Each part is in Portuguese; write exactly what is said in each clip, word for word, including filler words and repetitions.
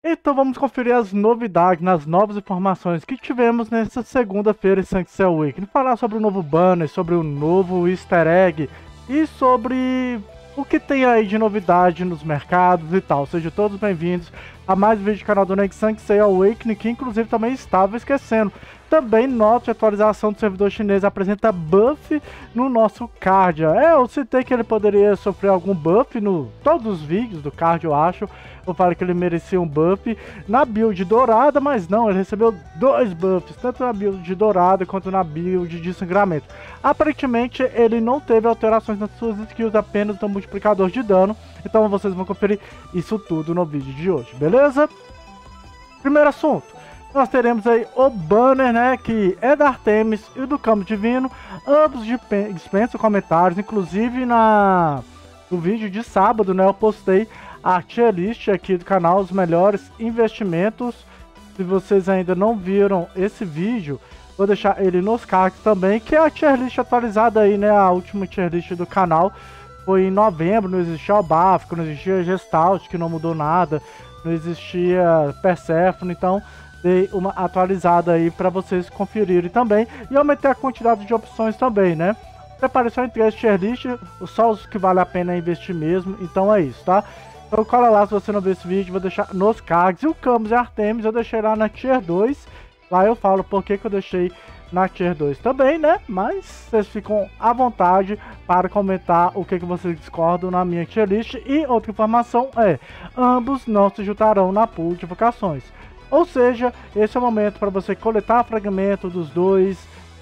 Então vamos conferir as novidades, nas novas informações que tivemos nessa segunda-feira em Sanctuary Week. Falar sobre o novo banner, sobre o novo easter egg e sobre o que tem aí de novidade nos mercados e tal. Sejam todos bem-vindos a mais um vídeo do canal do Neg Sanctuary Awakening, que inclusive também estava esquecendo. Também nota de atualização do servidor chinês apresenta buff no nosso card. É, eu citei que ele poderia sofrer algum buff no todos os vídeos do card, eu acho. Eu falei que ele merecia um buff na build dourada, mas não, ele recebeu dois buffs, tanto na build dourada quanto na build de sangramento. Aparentemente ele não teve alterações nas suas skills, apenas no multiplicador de dano. Então vocês vão conferir isso tudo no vídeo de hoje, beleza? Primeiro assunto. Nós teremos aí o banner, né, que é da Artemis e do Campo Divino, ambos dispensam comentários, inclusive na, no vídeo de sábado, né, eu postei a tier list aqui do canal, os melhores investimentos. Se vocês ainda não viram esse vídeo, vou deixar ele nos cards também, que é a tier list atualizada aí, né, a última tier list do canal. Foi em novembro, não existia o Báfico, não existia Gestalt, que não mudou nada, não existia Persephone, então dei uma atualizada aí para vocês conferirem também. E aumentei a quantidade de opções também, né? Preparei só em três tier list, só os que vale a pena investir mesmo, então é isso, tá? Então cola lá se você não viu esse vídeo, vou deixar nos cards. E o Camus e Artemis eu deixei lá na tier dois, lá eu falo por que que eu deixei na tier dois também, né? Mas vocês ficam à vontade para comentar o que que vocês discordam na minha tier list. E outra informação é, ambos não se juntarão na pool de vocações. Ou seja, esse é o momento para você coletar fragmento dos dois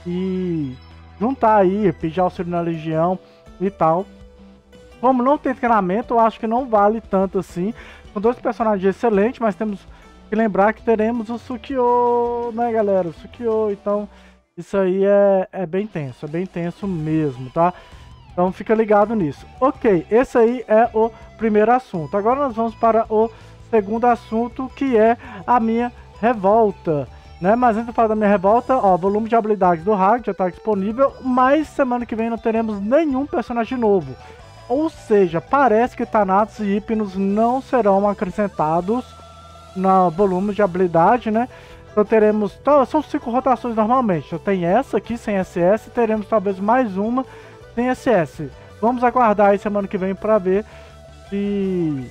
e juntar aí, pedir auxílio na legião e tal. Como não tem treinamento, eu acho que não vale tanto assim. São dois personagens excelentes, mas temos que lembrar que teremos o Sukyo, né, galera? O Sukyo, então isso aí é, é bem tenso, é bem tenso mesmo, tá? Então fica ligado nisso. Ok, esse aí é o primeiro assunto. Agora nós vamos para o segundo assunto, que é a minha revolta, né? Mas antes de falar da minha revolta, ó, volume de habilidades do Hag já está disponível, mas semana que vem não teremos nenhum personagem novo. Ou seja, parece que Thanatos e Hypnos não serão acrescentados no volume de habilidade, né? Então teremos, então, são cinco rotações normalmente. Então tem essa aqui sem S S, teremos talvez mais uma sem S S. Vamos aguardar aí semana que vem para ver se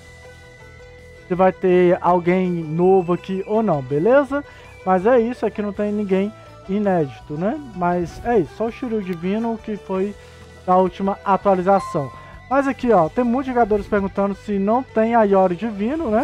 se vai ter alguém novo aqui ou não, beleza? Mas é isso, aqui não tem ninguém inédito, né? Mas é isso, só o Shiryu Divino que foi da última atualização. Mas aqui, ó, tem muitos jogadores perguntando se não tem a Yori Divino, né?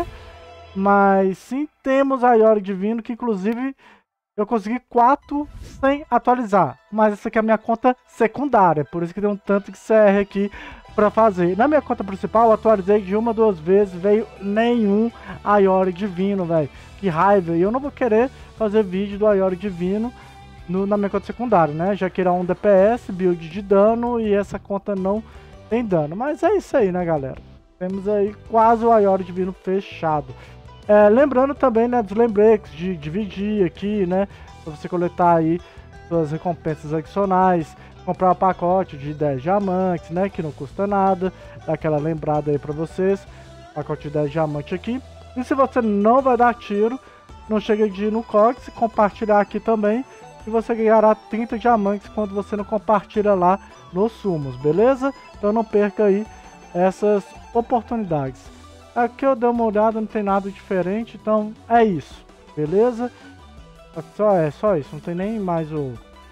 Mas sim temos a Yori Divino, que inclusive eu consegui quatro sem atualizar. Mas essa aqui é a minha conta secundária, por isso que tem um tanto de C R aqui para fazer. Na minha conta principal eu atualizei de uma, duas vezes, veio nenhum Ayori Divino, velho. Que raiva, e eu não vou querer fazer vídeo do Ayori Divino no, na minha conta secundária, né? Já que era um D P S, build de dano, e essa conta não tem dano. Mas é isso aí, né, galera? Temos aí quase o Ayori Divino fechado. É, lembrando também, né, dos lembretes de dividir aqui, né, para você coletar aí suas recompensas adicionais, comprar um pacote de dez diamantes, né, que não custa nada, dá aquela lembrada aí para vocês, pacote de dez diamantes aqui. E se você não vai dar tiro, não chega de ir no Cox, compartilhar aqui também, e você ganhará trinta diamantes quando você não compartilha lá nos sumos, beleza? Então não perca aí essas oportunidades. Aqui eu dei uma olhada, não tem nada diferente, então é isso, beleza? Só, é só isso, não tem nem mais o,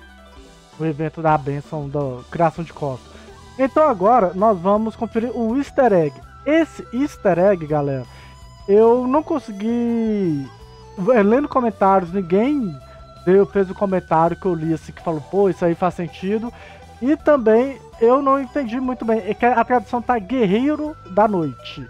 o evento da benção da criação de costas. Então agora nós vamos conferir o easter egg. Esse easter egg, galera, eu não consegui, lendo comentários, ninguém deu, fez o comentário que eu li assim, que falou, pô, isso aí faz sentido. E também eu não entendi muito bem, é que a tradução tá Guerreiro da Noite.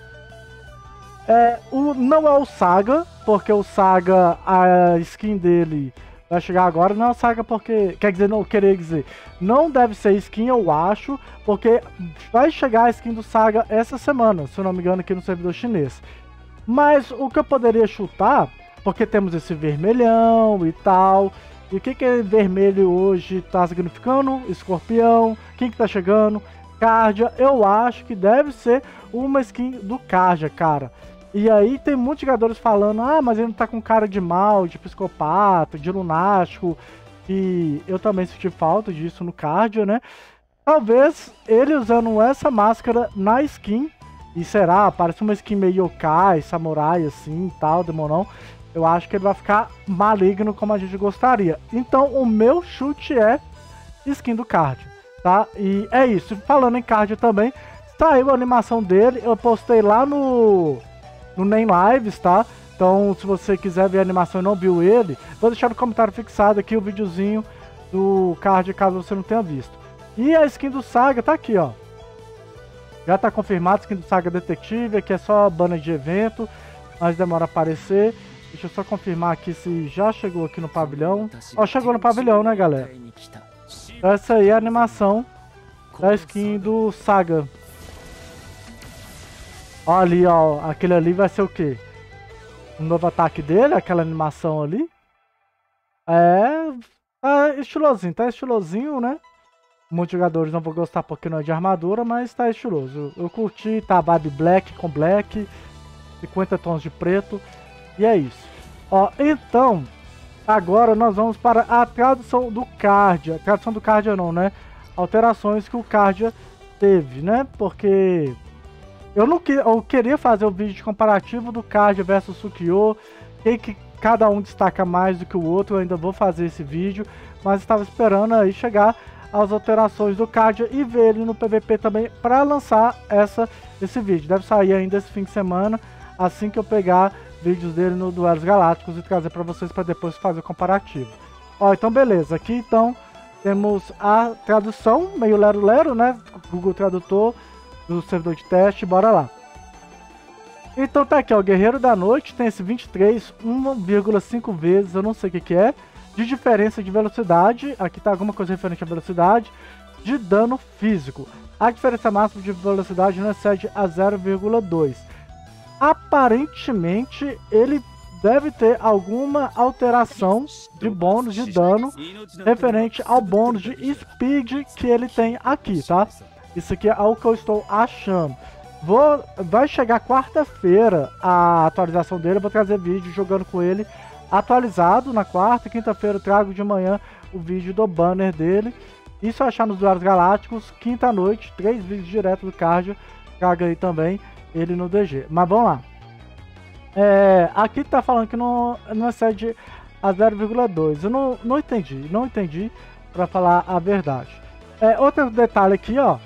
É, o, não é o Saga, porque o Saga, a skin dele vai chegar agora. Não é o Saga porque, quer dizer, não querer dizer, não deve ser skin, eu acho, porque vai chegar a skin do Saga essa semana, se eu não me engano, aqui no servidor chinês. Mas o que eu poderia chutar, porque temos esse vermelhão e tal, e o que que é vermelho hoje tá significando? Escorpião, quem que tá chegando? Cardia, eu acho que deve ser uma skin do Cardia, cara. E aí tem muitos jogadores falando, ah, mas ele não tá com cara de mal, de psicopata, de lunático. E eu também senti falta disso no cardio, né? Talvez ele usando essa máscara na skin, e será, parece uma skin meio yokai, samurai assim e tal, demonão. Eu acho que ele vai ficar maligno como a gente gostaria. Então o meu chute é skin do cardio, tá? E é isso. Falando em cardio também, saiu a animação dele, eu postei lá no, no Nem Lives, tá? Então se você quiser ver a animação e não viu ele, vou deixar no comentário fixado aqui o videozinho do cardio, caso você não tenha visto. E a skin do Saga tá aqui, ó. Já tá confirmado, skin do Saga Detetive, aqui é só banner de evento, mas demora a aparecer. Deixa eu só confirmar aqui se já chegou aqui no pavilhão. Ó, chegou no pavilhão, né, galera? Essa aí é a animação da skin do Saga. Ó ali, ó, aquele ali vai ser o quê? O novo ataque dele, aquela animação ali. É, tá estilosinho, tá estilosinho, né? Muitos jogadores não vão gostar porque não é de armadura, mas tá estiloso. Eu, eu curti, tá vibe black com black, cinquenta tons de preto, e é isso. Ó, então, agora nós vamos para a tradução do card. A tradução do card não, né? Alterações que o card teve, né? Porque eu não que, eu queria fazer o vídeo de comparativo do card versus Sukiô, quem que cada um destaca mais do que o outro. Eu ainda vou fazer esse vídeo, mas estava esperando aí chegar as alterações do card e ver ele no P V P também para lançar essa, esse vídeo. Deve sair ainda esse fim de semana, assim que eu pegar vídeos dele no Duelos Galácticos e trazer para vocês para depois fazer o comparativo. Ó, então beleza, aqui então temos a tradução, meio lero-lero, né? Google Tradutor do servidor de teste, bora lá. Então tá aqui, ó, o Guerreiro da Noite tem esse vinte e três, uma vírgula cinco vezes, eu não sei o que que é, de diferença de velocidade, aqui tá alguma coisa referente à velocidade, de dano físico. A diferença máxima de velocidade não excede a zero vírgula dois. Aparentemente ele deve ter alguma alteração de bônus de dano referente ao bônus de speed que ele tem aqui, tá? Isso aqui é o que eu estou achando. Vou, vai chegar quarta-feira a atualização dele, eu vou trazer vídeo jogando com ele atualizado na quarta. Quinta-feira eu trago de manhã o vídeo do banner dele. E se eu achar nos Duelos Galácticos, quinta-noite, três vídeos direto do cardio, traga aí também ele no D G. Mas vamos lá. É, aqui tá falando que não, não excede a zero vírgula dois. Eu não, não entendi, não entendi para falar a verdade. É, outro detalhe aqui, ó.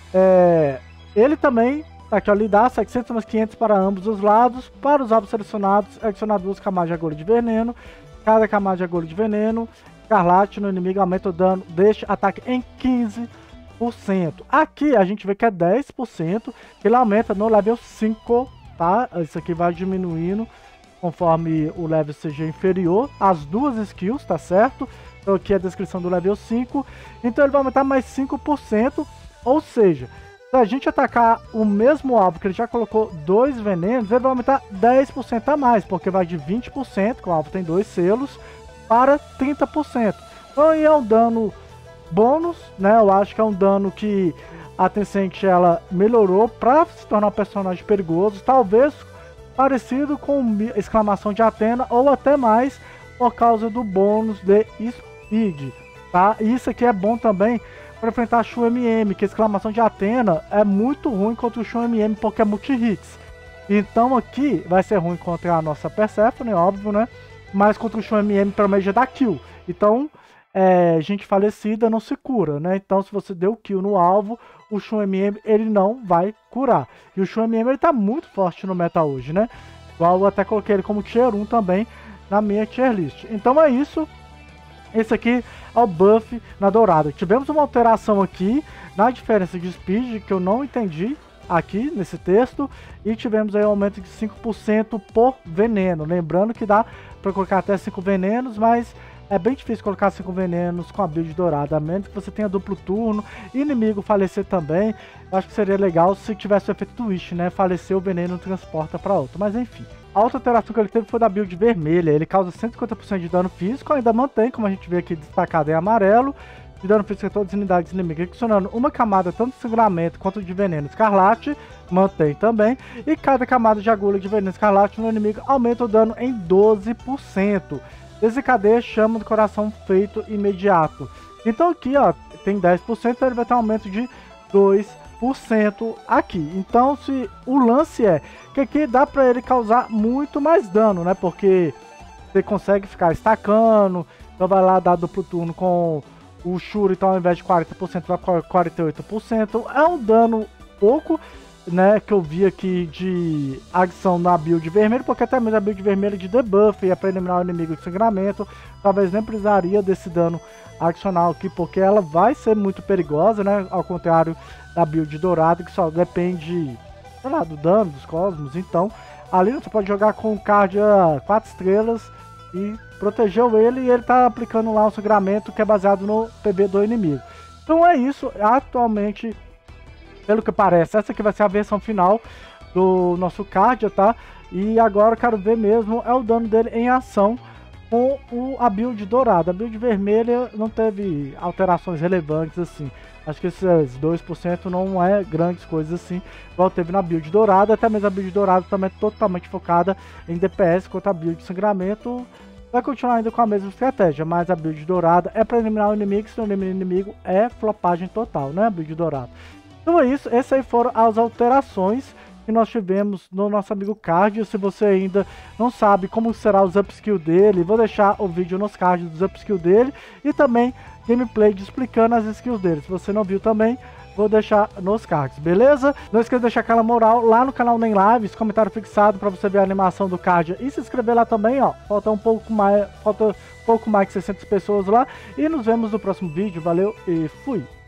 É, ele também, tá aqui, ó, lhe dá setecentos mais quinhentos para ambos os lados. Para os alvos selecionados, adicionar duas camadas de agulha de veneno. Cada camada de agulha de veneno escarlate no inimigo aumenta o dano deste ataque em quinze por cento. Aqui a gente vê que é dez por cento, que ele aumenta no level cinco, tá? Isso aqui vai diminuindo conforme o level seja inferior. As duas skills, tá certo? Então aqui é a descrição do level cinco. Então ele vai aumentar mais cinco por cento, ou seja, se a gente atacar o mesmo alvo que ele já colocou dois venenos, ele vai aumentar dez por cento a mais, porque vai de vinte por cento, que o alvo tem dois selos, para trinta por cento. Então aí é um dano bônus, né? Eu acho que é um dano que a Tencent ela melhorou para se tornar um personagem perigoso, talvez parecido com exclamação de Athena, ou até mais por causa do bônus de speed, tá? E isso aqui é bom também para enfrentar a Shu M M, que a exclamação de Athena é muito ruim contra o Shu M M porque é multi-hits. Então aqui vai ser ruim contra a nossa Persephone, óbvio, né? Mas contra o Shu M M pelo menos já dá kill. Então, é, gente falecida não se cura, né? Então se você deu kill no alvo, o Shu M M ele não vai curar. E o Shu M M ele tá muito forte no meta hoje, né? Igual eu até coloquei ele como tier um também na minha tier list. Então é isso. Esse aqui é o buff na dourada. Tivemos uma alteração aqui na diferença de speed que eu não entendi aqui nesse texto. E tivemos aí um aumento de cinco por cento por veneno. Lembrando que dá para colocar até cinco venenos, mas é bem difícil colocar cinco venenos com a build dourada, a menos que você tenha duplo turno, inimigo falecer também. Eu acho que seria legal se tivesse o efeito twist, né? Falecer o veneno transporta para outro, mas enfim. A outra alteração que ele teve foi da build vermelha. Ele causa cento e cinquenta por cento de dano físico, ainda mantém, como a gente vê aqui destacado em amarelo. de dano físico a todas as unidades inimigas, adicionando uma camada tanto de sangramento quanto de veneno escarlate, mantém também, e cada camada de agulha de veneno escarlate no inimigo aumenta o dano em doze por cento. Desencadeia chama do coração feito imediato. Então aqui, ó, tem dez por cento, então ele vai ter um aumento de dois por cento aqui. Então, se o lance é que aqui dá para ele causar muito mais dano, né? Porque você consegue ficar estacando, então vai lá dar duplo turno com o Shuri, então ao invés de quarenta por cento vai para quarenta e oito por cento. É um dano pouco, né, que eu vi aqui de adição na build vermelha, porque até mesmo a build vermelha de debuff é para eliminar o inimigo de sangramento, talvez nem precisaria desse dano adicional aqui, porque ela vai ser muito perigosa, né, ao contrário da build dourada, que só depende, sei lá, do dano dos cosmos. Então ali você pode jogar com Cardia quatro estrelas e protegeu ele, e ele tá aplicando lá um sangramento que é baseado no P B do inimigo. Então é isso, atualmente, pelo que parece, essa aqui vai ser a versão final do nosso Cardia, tá? E agora eu quero ver mesmo é o dano dele em ação com o, a build dourada. A build vermelha não teve alterações relevantes assim. Acho que esses dois por cento não é grandes coisas assim, igual teve na build dourada. Até mesmo a build dourada também é totalmente focada em D P S, enquanto a build de sangramento vai continuar ainda com a mesma estratégia, mas a build dourada é para eliminar o inimigo, se não eliminar o inimigo é flopagem total, né, a build dourada. Então é isso, essas aí foram as alterações que nós tivemos no nosso amigo Cardia. Se você ainda não sabe como será os upskill dele, vou deixar o vídeo nos cards dos upskill dele e também gameplay de explicando as skills dele. Se você não viu também, vou deixar nos cards, beleza? Não esqueça de deixar aquela moral lá no canal Nem Lives, comentário fixado para você ver a animação do Cardia e se inscrever lá também, ó. Falta um pouco mais, falta um pouco mais que seiscentas pessoas lá e nos vemos no próximo vídeo. Valeu e fui!